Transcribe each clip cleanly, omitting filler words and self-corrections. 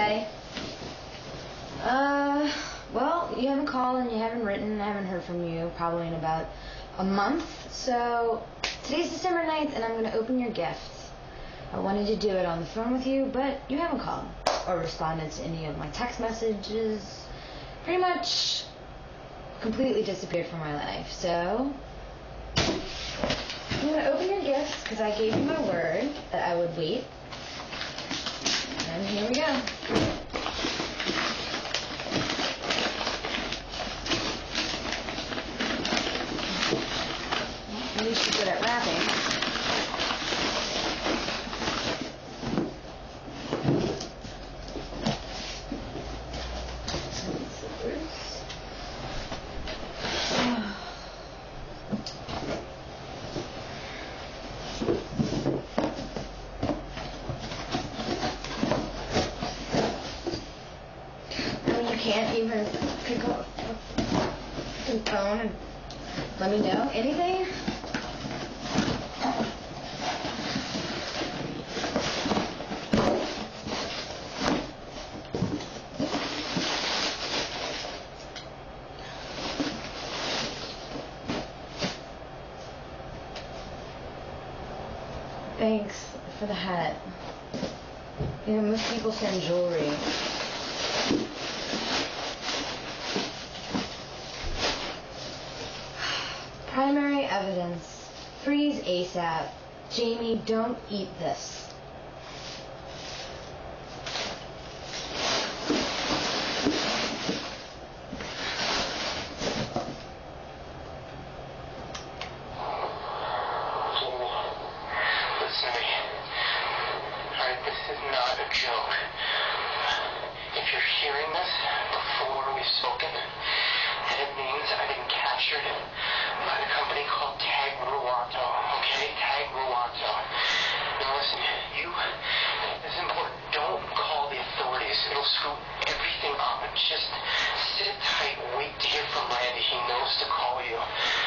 Daddy. Well, you haven't called and you haven't written. I haven't heard from you probably in about a month. So today's December 9th, and I'm going to open your gift. I wanted to do it on the phone with you, but you haven't called or responded to any of my text messages. Pretty much completely disappeared from my life. So I'm going to open your gift because I gave you my word that I would wait. And here we go. At least you're good at wrapping. Can't even pick up the phone and let me know anything? Thanks for the hat. You know, most people send jewelry. Primary evidence. Freeze ASAP. Jamie, don't eat this. Listen to me. Alright, this is not a joke. If you're hearing this before we've spoken, then it means I've been captured by the company called Tag Ruato, okay? Tag Ruato. Now listen, this is important. Don't call the authorities. It'll screw everything up. And just sit tight, wait to hear from Randy. He knows to call you.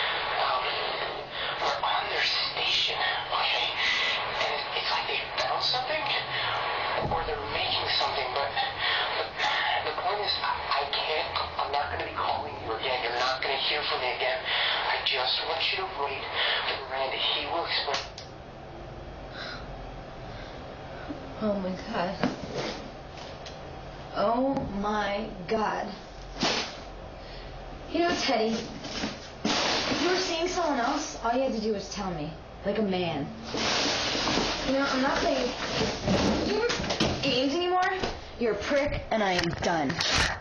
We're on their station, okay? And it's like they found something, or they're making something, but the point is, I'm not going to be calling you again. You're not going to hear from me again. I just want you to wait for Randy. He will explain. Oh my God. Oh my God. You know, Teddy, if you were seeing someone else, all you had to do was tell me. Like a man. You know, I'm not playing games anymore. You're a prick, and I am done.